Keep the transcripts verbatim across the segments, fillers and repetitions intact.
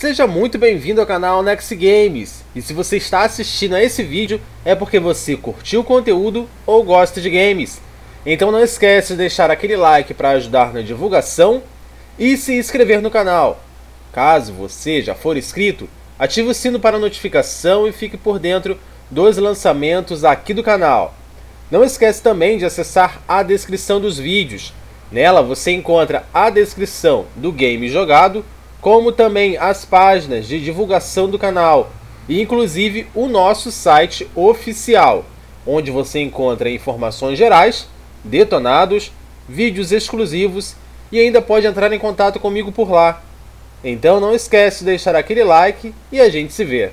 Seja muito bem-vindo ao canal Nex Games, e se você está assistindo a esse vídeo é porque você curtiu o conteúdo ou gosta de games. Então não esquece de deixar aquele like para ajudar na divulgação e se inscrever no canal. Caso você já for inscrito, ative o sino para notificação e fique por dentro dos lançamentos aqui do canal. Não esquece também de acessar a descrição dos vídeos. Nela você encontra a descrição do game jogado, como também as páginas de divulgação do canal e inclusive o nosso site oficial, onde você encontra informações gerais, detonados, vídeos exclusivos e ainda pode entrar em contato comigo por lá. Então não esquece de deixar aquele like e a gente se vê.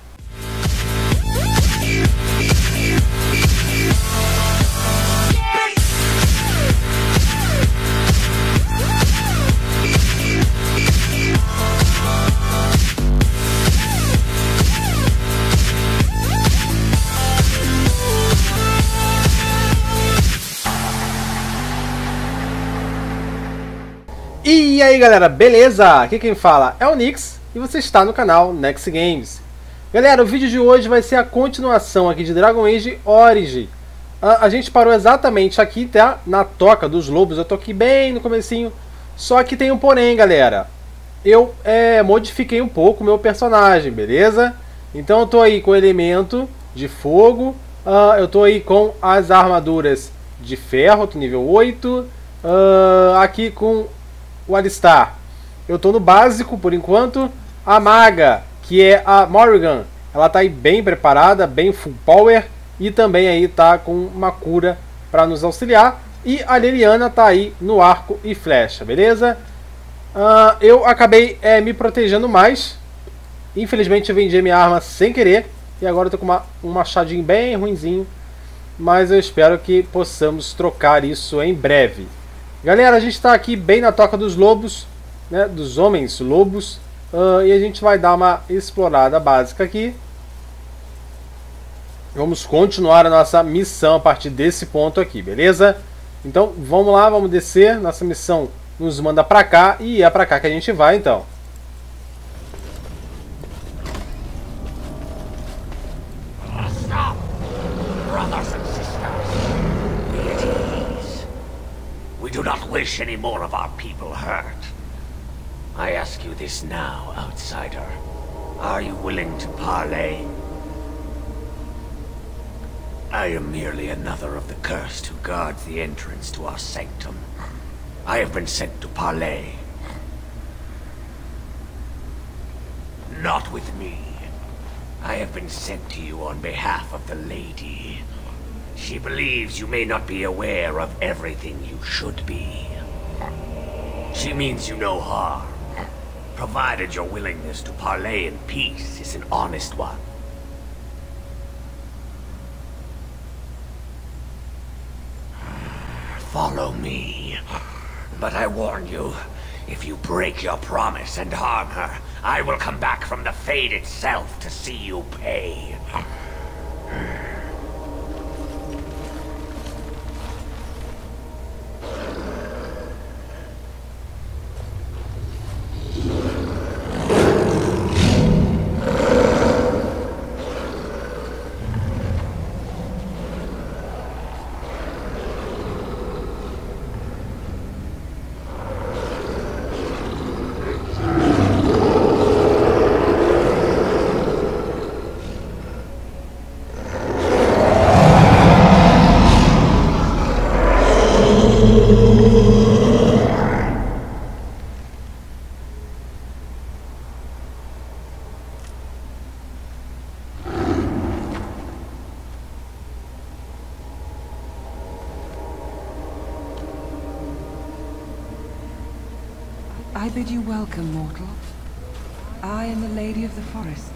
E aí galera, beleza? Aqui quem fala é o Nix e você está no canal Nex Games. Galera, o vídeo de hoje vai ser a continuação aqui de Dragon Age Origin. A, a gente parou exatamente aqui, tá? Na Toca dos Lobos. Eu tô aqui bem no comecinho. Só que tem um porém, galera. Eu é, modifiquei um pouco o meu personagem, beleza? Então eu tô aí com o elemento de fogo. Uh, eu tô aí com as armaduras de ferro, tô nível oito. Uh, aqui com o Alistar, eu tô no básico por enquanto. A maga, que é a Morrigan, ela tá aí bem preparada, bem full power, e também aí tá com uma cura para nos auxiliar. E a Leliana tá aí no arco e flecha, beleza? Uh, eu acabei é, me protegendo mais. Infelizmente eu vendi minha arma sem querer, e agora eu tô com uma, um machadinho bem ruinzinho, mas eu espero que possamos trocar isso em breve. Galera, a gente está aqui bem na Toca dos Lobos, né, dos Homens Lobos, uh, e a gente vai dar uma explorada básica aqui. Vamos continuar a nossa missão a partir desse ponto aqui, beleza? Então vamos lá, vamos descer. Nossa missão nos manda pra cá e é pra cá que a gente vai então. Stop, brothers and sisters. Be at ease. We do not wish any more of our people hurt. I ask you this now, outsider. Are you willing to parley? I am merely another of the cursed who guards the entrance to our sanctum. I have been sent to parley. Not with me. I have been sent to you on behalf of the lady. She believes you may not be aware of everything you should be. She means you no harm, provided your willingness to parley in peace is an honest one. Follow me. But I warn you, if you break your promise and harm her, I will come back from the Fade itself to see you pay. I bid you welcome, mortal. I am the Lady of the Forest.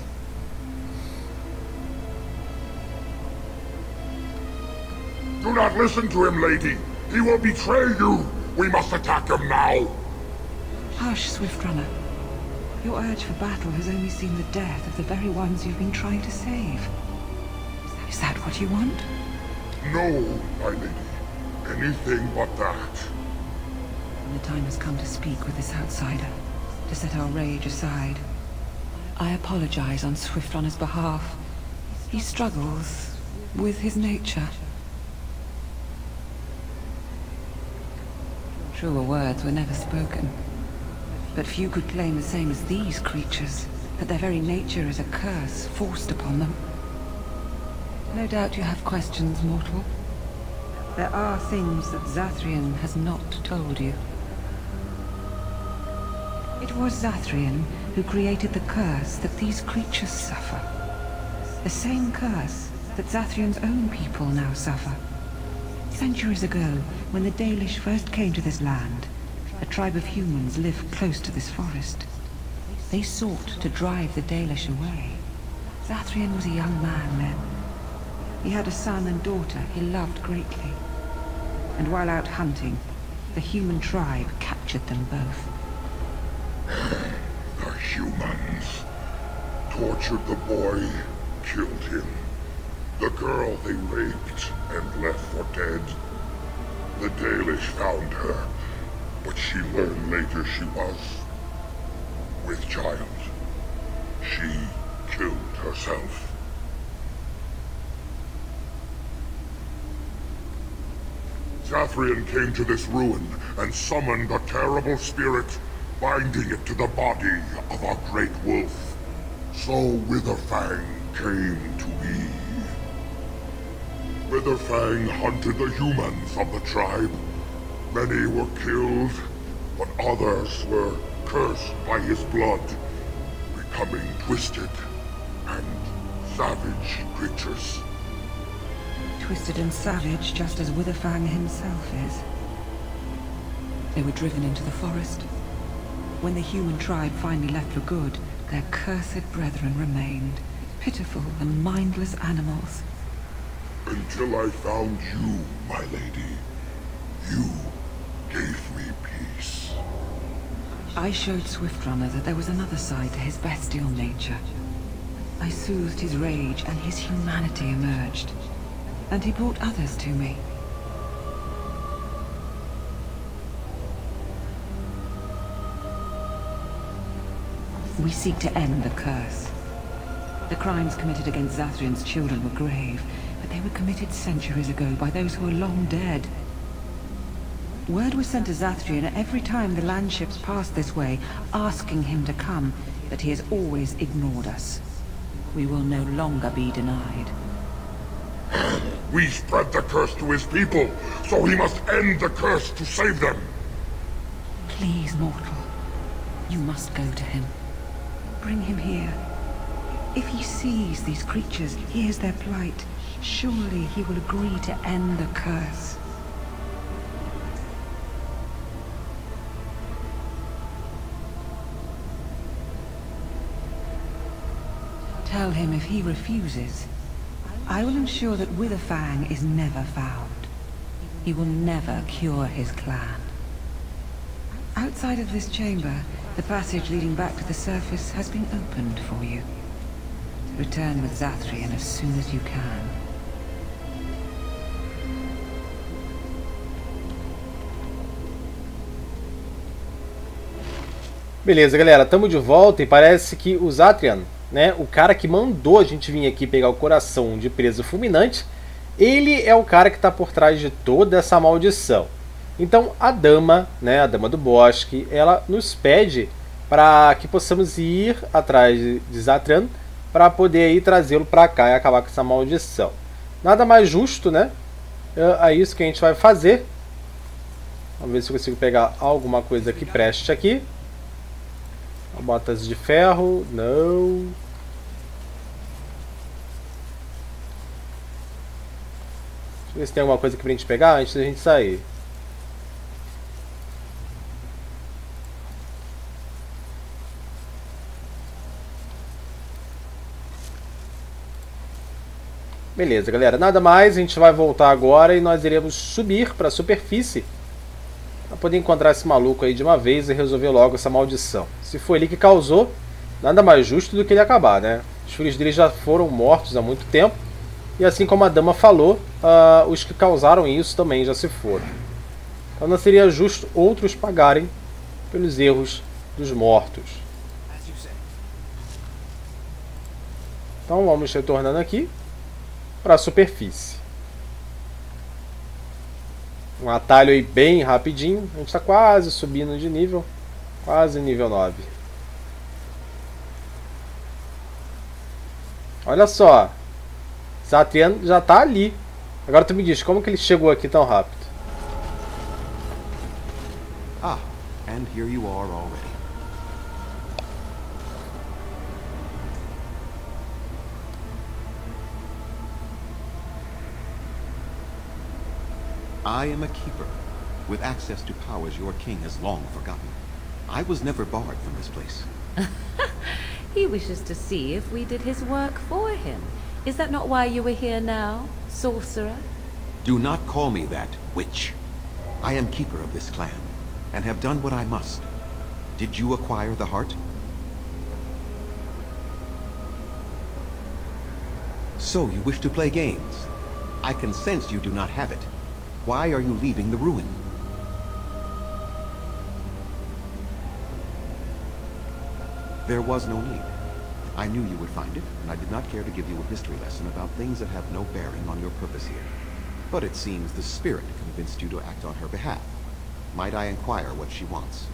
Do not listen to him, lady. He will betray you. We must attack him now. Hush, Swift Runner. Your urge for battle has only seen the death of the very ones you've been trying to save. Is that what you want? No, my lady. Anything but that. The time has come to speak with this outsider, to set our rage aside. I apologize on Swiftrunner's behalf. He struggles with his nature. Truer words were never spoken, but few could claim the same as these creatures, that their very nature is a curse forced upon them. No doubt you have questions, mortal. There are things that Zathrian has not told you. It was Zathrian who created the curse that these creatures suffer. The same curse that Zathrian's own people now suffer. Centuries ago, when the Dalish first came to this land, a tribe of humans lived close to this forest. They sought to drive the Dalish away. Zathrian was a young man then. He had a son and daughter he loved greatly. And while out hunting, the human tribe captured them both. The humans tortured the boy, killed him. The girl they raped and left for dead. The Dalish found her, but she learned later she was with child. She killed herself. Zathrian came to this ruin and summoned a terrible spirit, binding it to the body of a great wolf. So Witherfang came to be. Witherfang hunted the humans of the tribe. Many were killed, but others were cursed by his blood, becoming twisted and savage creatures. Twisted and savage, just as Witherfang himself is. They were driven into the forest. When the human tribe finally left for good, their cursed brethren remained, pitiful and mindless animals. Until I found you, my lady. You gave me peace. I showed Swiftrunner that there was another side to his bestial nature. I soothed his rage and his humanity emerged. And he brought others to me. We seek to end the curse. The crimes committed against Zathrian's children were grave, but they were committed centuries ago by those who are long dead. Word was sent to Zathrian every time the landships passed this way, asking him to come, but he has always ignored us. We will no longer be denied. We spread the curse to his people, so he must end the curse to save them. Please, mortal. You must go to him. Bring him here. If he sees these creatures, hears their plight, surely he will agree to end the curse. Tell him if he refuses, I will ensure that Witherfang is never found. He will never cure his clan. Outside of this chamber, the passage leading back to the surface has been opened for you. Return with Zathrian as soon as you can. Beleza, galera, estamos de volta e parece que o Zathrian, né, o cara que mandou a gente vir aqui pegar o coração de presa fulminante, ele é o cara que está por trás de toda essa maldição. Então a dama, né, a dama do bosque, ela nos pede para que possamos ir atrás de Zathrian para poder aí trazê-lo para cá e acabar com essa maldição. Nada mais justo, né? É isso que a gente vai fazer. Vamos ver se eu consigo pegar alguma coisa que preste aqui. Botas de ferro, não. Deixa eu ver se tem alguma coisa aqui pra gente pegar antes da gente sair. Beleza, galera, nada mais, a gente vai voltar agora e nós iremos subir para a superfície para poder encontrar esse maluco aí de uma vez e resolver logo essa maldição. Se foi ele que causou, nada mais justo do que ele acabar, né? Os filhos dele já foram mortos há muito tempo e assim como a dama falou, uh, os que causaram isso também já se foram. Então não seria justo outros pagarem pelos erros dos mortos. Então vamos retornando aqui para a superfície. Um atalho aí bem rapidinho. A gente está quase subindo de nível. Quase nível nove. Olha só. Zathrian já está ali. Agora tu me diz, como que ele chegou aqui tão rápido? Ah, and here you are already. I am a keeper, with access to powers your king has long forgotten. I was never barred from this place. He wishes to see if we did his work for him. Is that not why you are here now, sorcerer? Do not call me that, witch. I am keeper of this clan, and have done what I must. Did you acquire the heart? So you wish to play games? I can sense you do not have it. Why are you leaving the ruin? There was no need. I knew you would find it, and I did not care to give you a history lesson about things that have no bearing on your purpose here. But it seems the spirit convinced you to act on her behalf. Might I inquire what she wants?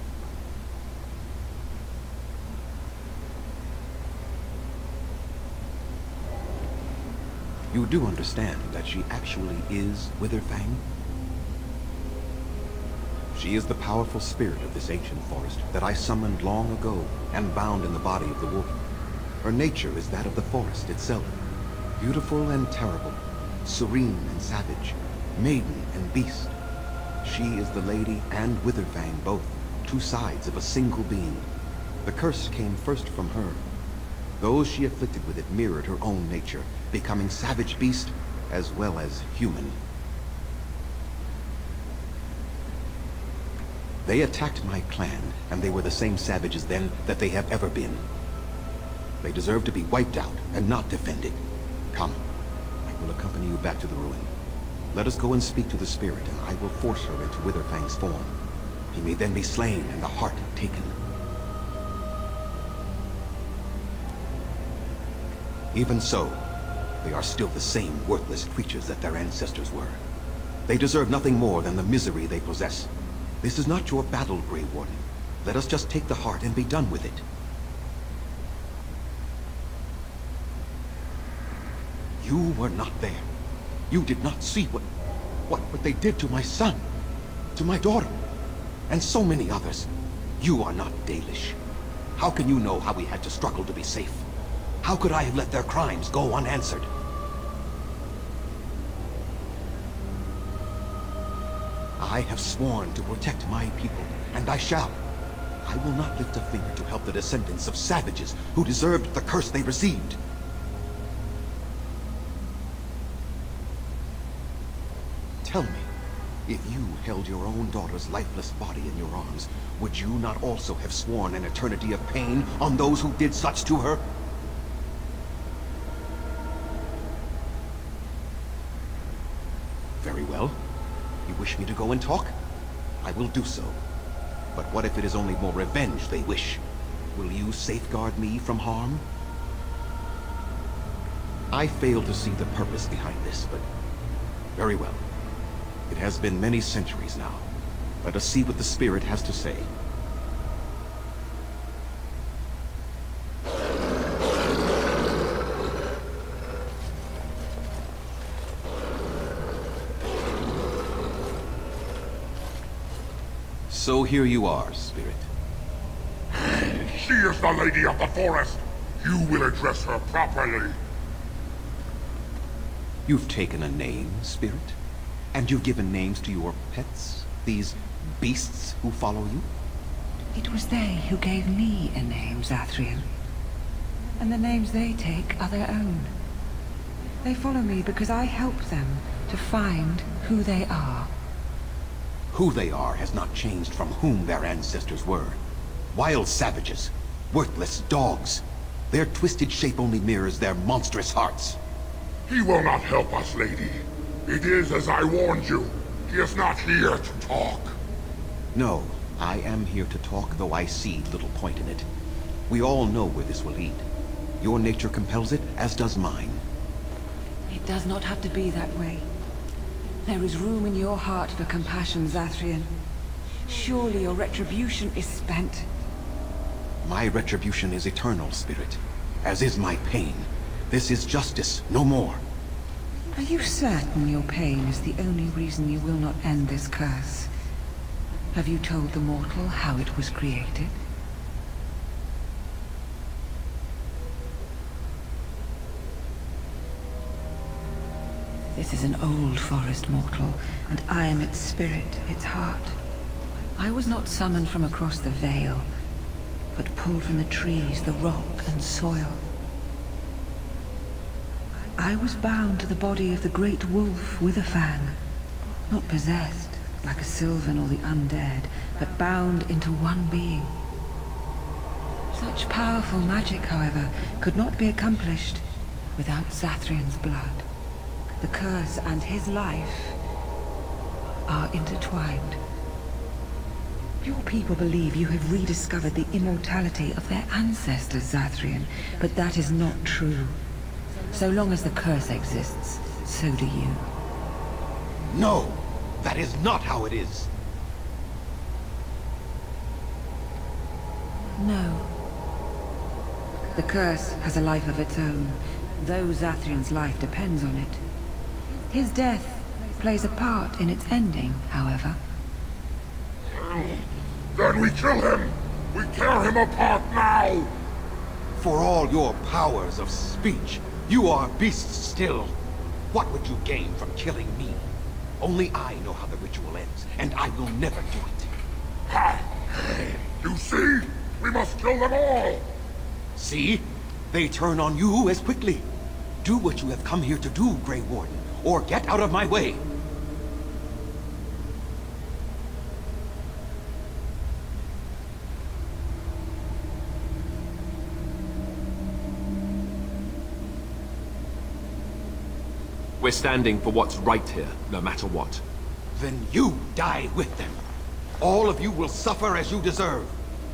You do understand that she actually is Witherfang? She is the powerful spirit of this ancient forest that I summoned long ago and bound in the body of the wolf. Her nature is that of the forest itself, beautiful and terrible, serene and savage, maiden and beast. She is the lady and Witherfang both, two sides of a single being. The curse came first from her. Those she afflicted with it mirrored her own nature, becoming savage beast as well as human. They attacked my clan, and they were the same savages then that they have ever been. They deserve to be wiped out and not defended. Come, I will accompany you back to the ruin. Let us go and speak to the spirit, and I will force her into Witherfang's form. He may then be slain and the heart taken. Even so, they are still the same worthless creatures that their ancestors were. They deserve nothing more than the misery they possess. This is not your battle, Grey Warden. Let us just take the heart and be done with it. You were not there. You did not see what, what, what they did to my son, to my daughter, and so many others. You are not Dalish. How can you know how we had to struggle to be safe? How could I have let their crimes go unanswered? I have sworn to protect my people, and I shall. I will not lift a finger to help the descendants of savages who deserved the curse they received. Tell me, if you held your own daughter's lifeless body in your arms, would you not also have sworn an eternity of pain on those who did such to her? Very well. You wish me to go and talk? I will do so. But what if it is only more revenge they wish? Will you safeguard me from harm? I fail to see the purpose behind this, but very well. It has been many centuries now. Let us see what the spirit has to say. So here you are, spirit. She is the lady of the forest. You will address her properly. You've taken a name, spirit? And you've given names to your pets? These beasts who follow you? It was they who gave me a name, Zathrian. And the names they take are their own. They follow me because I help them to find who they are. Who they are has not changed from whom their ancestors were. Wild savages. Worthless dogs. Their twisted shape only mirrors their monstrous hearts. He will not help us, lady. It is as I warned you. He is not here to talk. No, I am here to talk, though I see little point in it. We all know where this will lead. Your nature compels it, as does mine. It does not have to be that way. There is room in your heart for compassion, Zathrian. Surely your retribution is spent. My retribution is eternal, Spirit, as is my pain. This is justice, no more. Are you certain your pain is the only reason you will not end this curse? Have you told the mortal how it was created? This is an old forest, mortal, and I am its spirit, its heart. I was not summoned from across the Vale, but pulled from the trees, the rock and soil. I was bound to the body of the great wolf Witherfang, not possessed, like a Sylvan or the undead, but bound into one being. Such powerful magic, however, could not be accomplished without Zathrian's blood. The curse and his life are intertwined. Your people believe you have rediscovered the immortality of their ancestors, Zathrian, but that is not true. So long as the curse exists, so do you. No! That is not how it is! No. The curse has a life of its own, though Zathrian's life depends on it. His death plays a part in its ending, however. Then we kill him! We tear him apart now! For all your powers of speech, you are beasts still. What would you gain from killing me? Only I know how the ritual ends, and I will never do it. Ha! You see? We must kill them all! See? They turn on you as quickly. Do what you have come here to do, Grey Warden, or get out of my way. We're standing for what's right here, no matter what. Then you die with them. All of you will suffer as you deserve.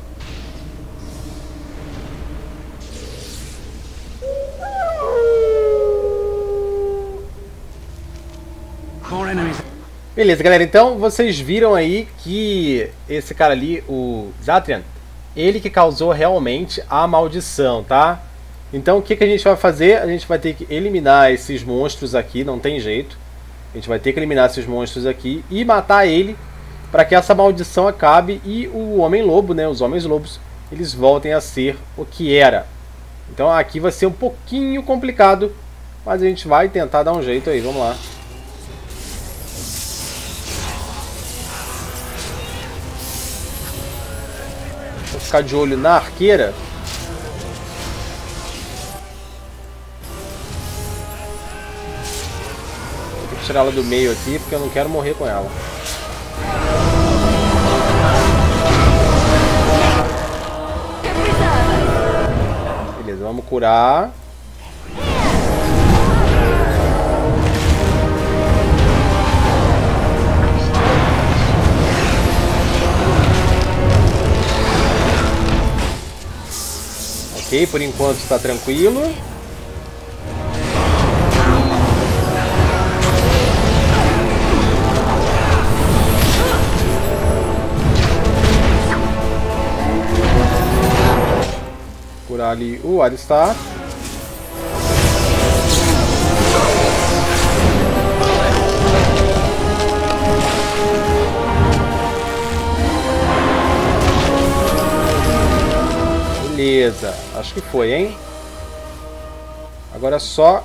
More enemies. Beleza, galera, então vocês viram aí que esse cara ali, o Zathrian, ele que causou realmente a maldição, tá? Então o que, que a gente vai fazer? A gente vai ter que eliminar esses monstros aqui, não tem jeito. A gente vai ter que eliminar esses monstros aqui e matar ele para que essa maldição acabe e o Homem-Lobo, né, os Homens-Lobos, eles voltem a ser o que era. Então aqui vai ser um pouquinho complicado, mas a gente vai tentar dar um jeito aí, vamos lá. Vou ficar de olho na arqueira. Vou ter que tirar ela do meio aqui, porque eu não quero morrer com ela. Beleza, vamos curar. Ok, por enquanto está tranquilo. Curar ali o Alistar. Beleza, acho que foi, hein? Agora é só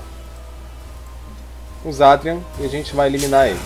o Zathrian e a gente vai eliminar ele.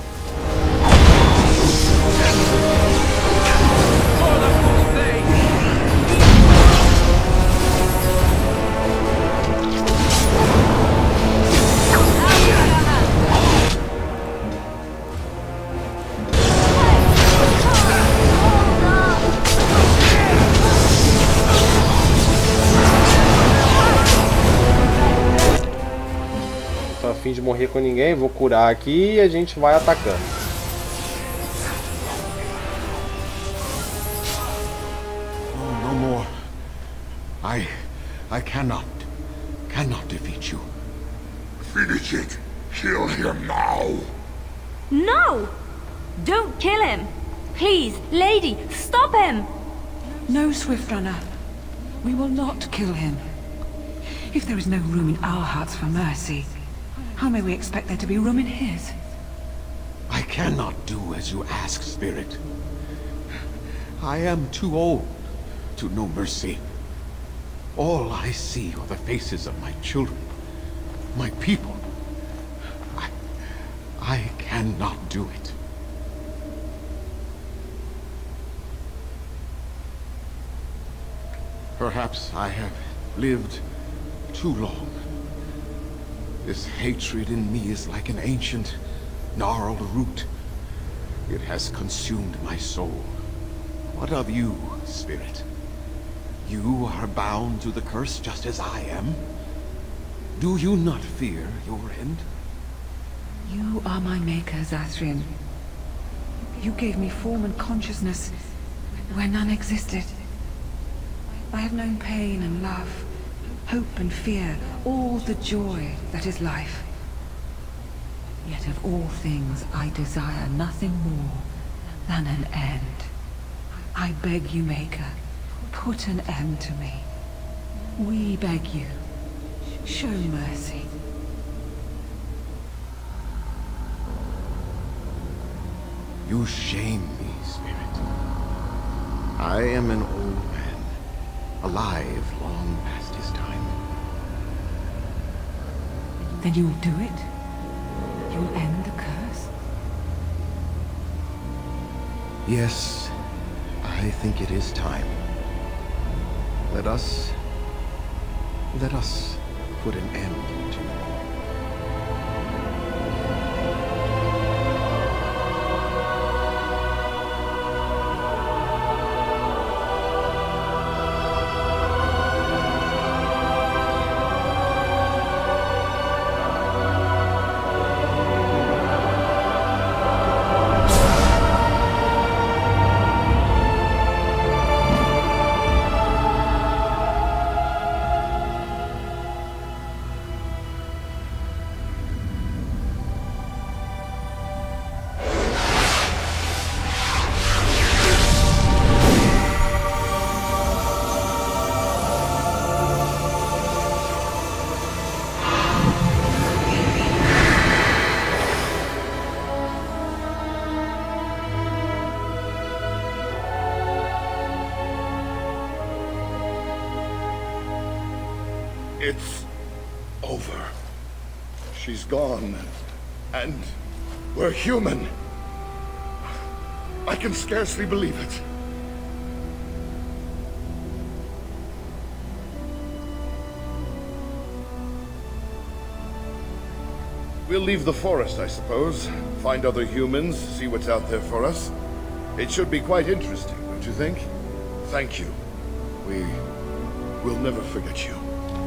A fim de morrer com ninguém, vou curar aqui e a gente vai atacando. Oh, no more. I... I cannot. cannot defeat you. Finish it. Kill him now. No! Don't kill him! Please, lady, stop him! No, Swiftrunner. We will not kill him. If there is no room in our hearts for mercy, how may we expect there to be room in his? I cannot do as you ask, Spirit. I am too old to know mercy. All I see are the faces of my children, my people. I... I cannot do it. Perhaps I have lived too long. This hatred in me is like an ancient, gnarled root. It has consumed my soul. What of you, Spirit? You are bound to the curse just as I am. Do you not fear your end? You are my maker, Zathrian. You gave me form and consciousness where none existed. I have known pain and love, hope and fear, all the joy that is life. Yet of all things I desire nothing more than an end. I beg you, Maker, put an end to me. We beg you, show mercy. You shame me, Spirit. I am an old man, alive long past his time. Then you will do it? You will end the curse? Yes, I think it is time. Let us... Let us put an end to it. It's over. She's gone. And we're human. I can scarcely believe it. We'll leave the forest, I suppose. Find other humans, see what's out there for us. It should be quite interesting, don't you think? Thank you. We will never forget you.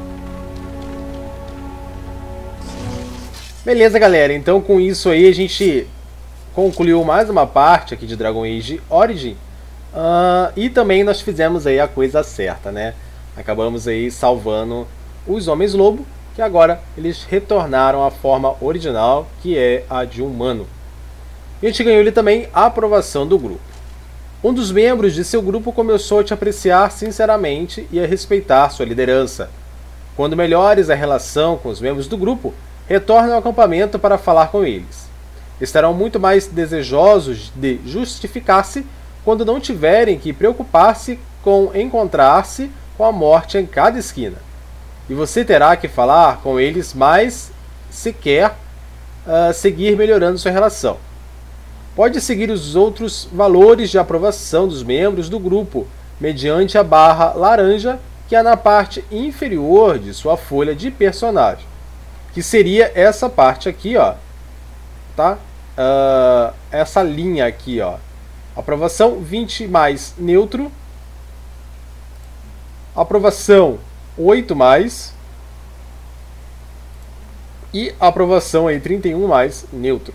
Beleza, galera. Então, com isso aí, a gente concluiu mais uma parte aqui de Dragon Age Origin. Uh, e também nós fizemos aí a coisa certa, né? Acabamos aí salvando os Homens-Lobo, que agora eles retornaram à forma original, que é a de humano. E a gente ganhou ali também a aprovação do grupo. Um dos membros de seu grupo começou a te apreciar sinceramente e a respeitar sua liderança. Quando melhores a relação com os membros do grupo, retorne ao acampamento para falar com eles. Estarão muito mais desejosos de justificar-se quando não tiverem que preocupar-se com encontrar-se com a morte em cada esquina. E você terá que falar com eles mais se quer uh, seguir melhorando sua relação. Pode seguir os outros valores de aprovação dos membros do grupo mediante a barra laranja que há na parte inferior de sua folha de personagem. Que seria essa parte aqui, ó, tá? Uh, essa linha aqui, ó. Aprovação vinte mais neutro. Aprovação oito mais. E aprovação aí trinta e um mais neutro.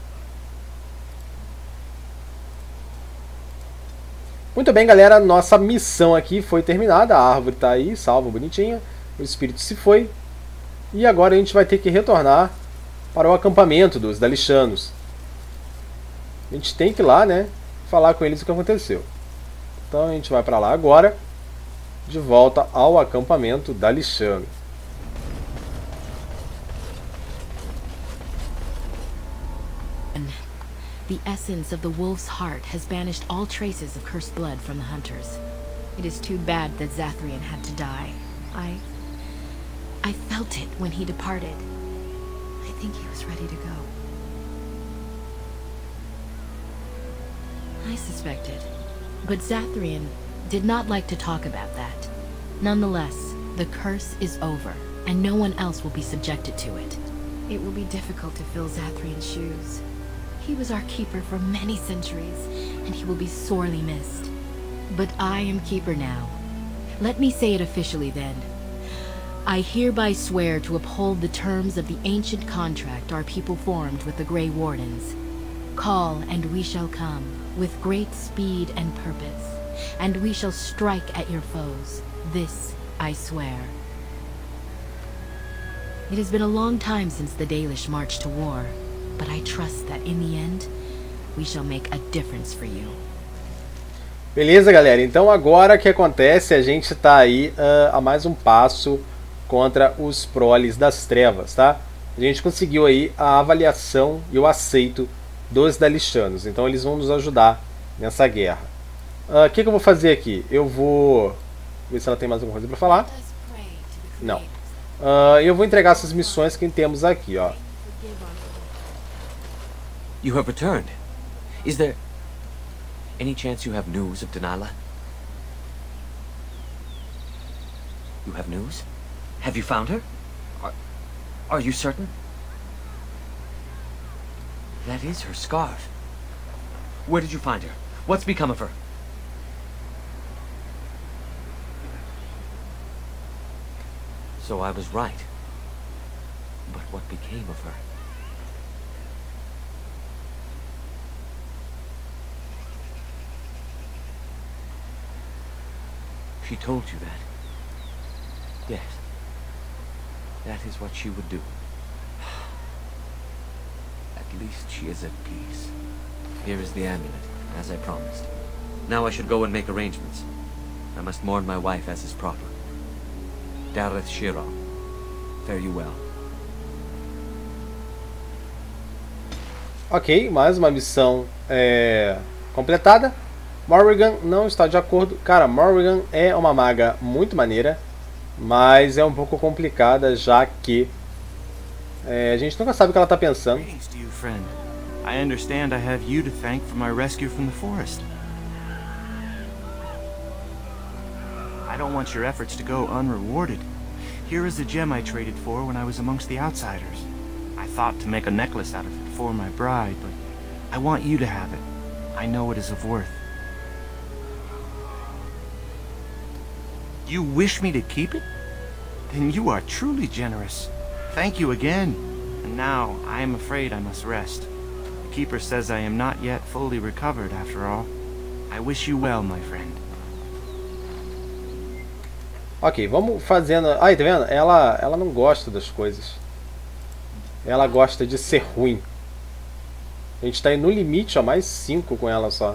Muito bem, galera. Nossa missão aqui foi terminada. A árvore tá aí, salva, bonitinha. O espírito se foi. E agora a gente vai ter que retornar para o acampamento dos Dalichanos. A gente tem que ir lá, né, falar com eles o que aconteceu. Então a gente vai para lá agora, de volta ao acampamento Dalichano. The essence of the wolf's heart has banished all traces of cursed blood from the hunters. It is too bad that Zathrian had to die. I... I felt it when he departed. I think he was ready to go. I suspected. But Zathrian did not like to talk about that. Nonetheless, the curse is over, and no one else will be subjected to it. It will be difficult to fill Zathrian's shoes. He was our keeper for many centuries, and he will be sorely missed. But I am keeper now. Let me say it officially then. I hereby swear to uphold the terms of the ancient contract our people formed with the Grey Wardens. Call, and we shall come, with great speed and purpose, and we shall strike at your foes. This I swear. It has been a long time since the Dalish marched to war, but I trust that in the end, we shall make a difference for you. Beleza, galera? Então agora o que acontece? A gente está aí uh, a mais um passo contra os proles das trevas, tá? A gente conseguiu aí a avaliação e o aceito dos Dalichanos. Então eles vão nos ajudar nessa guerra. O uh, que, que eu vou fazer aqui? Eu vou ver se ela tem mais alguma coisa para falar. Não. Uh, eu vou entregar essas missões que temos aqui, ó. You have returned. Is there any chance you have news of Delilah? You have news? Have you found her? Are, are you certain? That is her scarf. Where did you find her? What's become of her? So I was right. But what became of her? She told you that? Yes. That is what she would do. At least she is at peace. Here is the amulet, as I promised. Now I should go and make arrangements. I must mourn my wife as is proper. Dareth Shira, fare you well. Ok, mais uma missão é, completada. Morrigan não está de acordo. Cara, Morrigan é uma maga muito maneira, mas é um pouco complicada, já que é, a gente nunca sabe o que ela está pensando. I understand I have you to thank for my rescue from the forest. I don't want your efforts to go unrewarded. Here is the gem I traded for when I was amongst the outsiders. I thought to make a necklace out of it for my bride, but I want you to have it. I know it is of worth. You wish me to keep it? Then you are truly generous. Thank you again. And now, I am afraid I must rest. The Keeper says I am not yet fully recovered after all. I wish you well, my friend. Ok, vamos fazendo... Aí, tá vendo? Ela, ela não gosta das coisas. Ela gosta de ser ruim. A gente tá aí no limite, ó, mais cinco com ela só.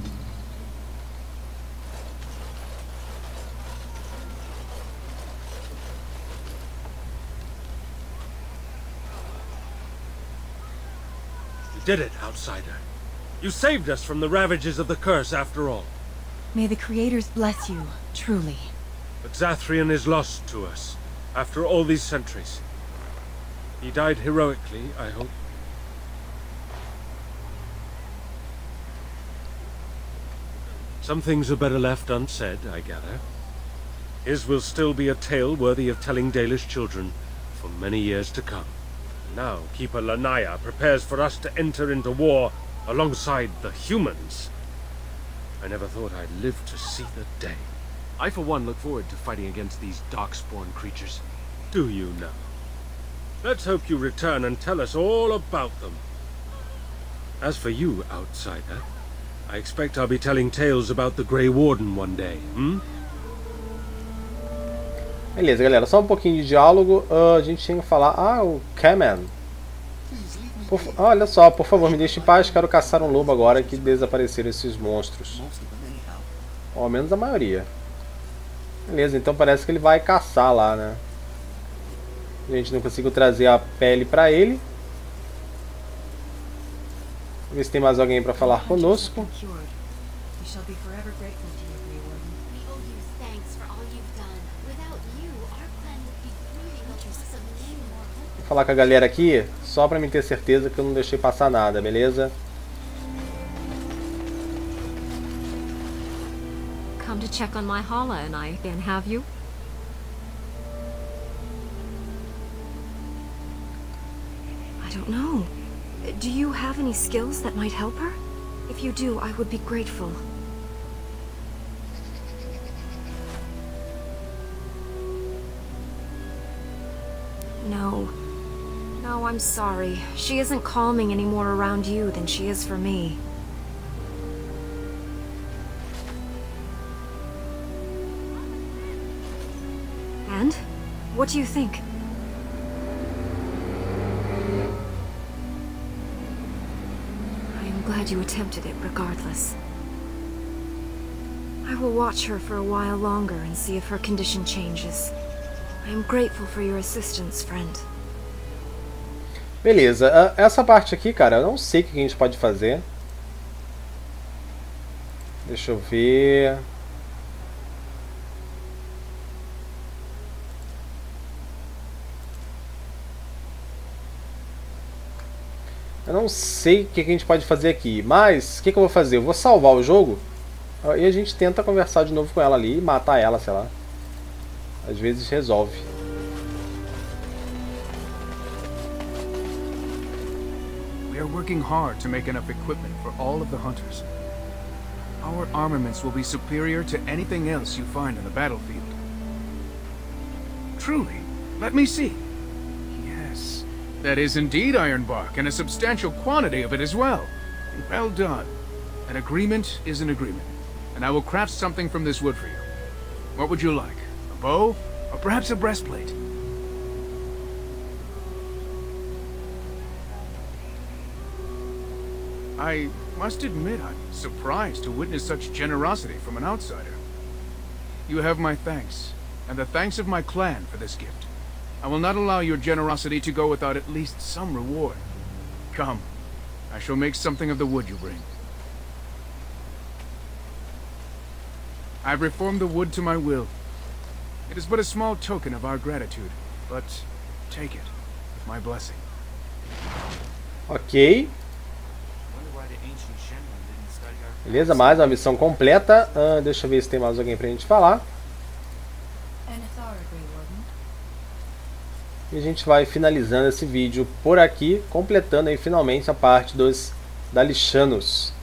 Did it, outsider. You saved us from the ravages of the curse after all. May the creators bless you, truly. But Zathrian is lost to us, after all these centuries. He died heroically, I hope. Some things are better left unsaid, I gather. His will still be a tale worthy of telling Dalish children for many years to come. Now, Keeper Lanaya prepares for us to enter into war alongside the humans. I never thought I'd live to see the day. I, for one, look forward to fighting against these darkspawn creatures. Do you now? Let's hope you return and tell us all about them. As for you, outsider, I expect I'll be telling tales about the Grey Warden one day, hmm? Beleza, galera, só um pouquinho de diálogo. Uh, a gente tinha que falar... Ah, o Kamen. Por, olha só, por favor, me deixe em paz. Quero caçar um lobo agora que desapareceram esses monstros. Ou ao menos a maioria. Beleza, então parece que ele vai caçar lá, né? A gente não conseguiu trazer a pele pra ele. Vamos ver se tem mais alguém pra falar conosco. Vou falar com a galera aqui, só pra me ter certeza que eu não deixei passar nada, beleza? Come to check on my Hala and I again, have you? I don't know. Do you have any skills that might help her? If you do, I would be grateful. No. No, I'm sorry. She isn't calming any more around you than she is for me. And? What do you think? I am glad you attempted it, regardless. I will watch her for a while longer and see if her condition changes. I am grateful for your assistance, friend. Beleza, essa parte aqui, cara, eu não sei o que a gente pode fazer. Deixa eu ver. Eu não sei o que a gente pode fazer aqui, mas o que, que eu vou fazer? Eu vou salvar o jogo e a gente tenta conversar de novo com ela ali e matar ela, sei lá. Às vezes resolve. We are working hard to make enough equipment for all of the hunters. Our armaments will be superior to anything else you find on the battlefield. Truly? Let me see. Yes, that is indeed iron bark, and a substantial quantity of it as well. Well done. An agreement is an agreement, and I will craft something from this wood for you. What would you like? A bow? Or perhaps a breastplate? I must admit I'm surprised to witness such generosity from an outsider. You have my thanks, and the thanks of my clan for this gift. I will not allow your generosity to go without at least some reward. Come, I shall make something of the wood you bring. I've reformed the wood to my will. It is but a small token of our gratitude, but take it with my blessing. Ok. Beleza, mais uma missão completa. Ah, deixa eu ver se tem mais alguém pra gente falar. E a gente vai finalizando esse vídeo por aqui, completando aí finalmente a parte dos Dalishanos.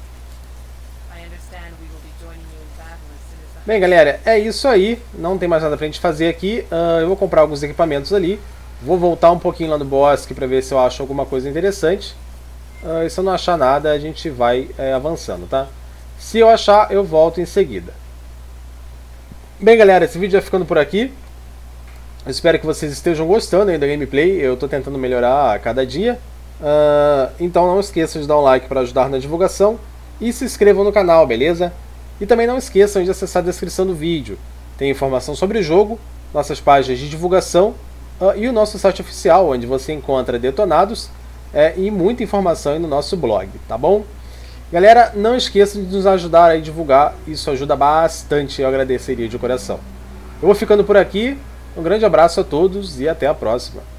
Bem, galera, é isso aí. Não tem mais nada pra gente fazer aqui. Uh, eu vou comprar alguns equipamentos ali. Vou voltar um pouquinho lá no bosque pra ver se eu acho alguma coisa interessante. Uh, e se eu não achar nada, a gente vai é, avançando, tá? Se eu achar, eu volto em seguida. Bem, galera, esse vídeo vai ficando por aqui. Eu espero que vocês estejam gostando aí da gameplay. Eu estou tentando melhorar a cada dia. Uh, então não esqueçam de dar um like para ajudar na divulgação. E se inscrevam no canal, beleza? E também não esqueçam de acessar a descrição do vídeo. Tem informação sobre o jogo, nossas páginas de divulgação uh, e o nosso site oficial, onde você encontra detonados é, e muita informação aí no nosso blog, tá bom? Galera, não esqueçam de nos ajudar a divulgar, isso ajuda bastante, eu agradeceria de coração. Eu vou ficando por aqui, um grande abraço a todos e até a próxima.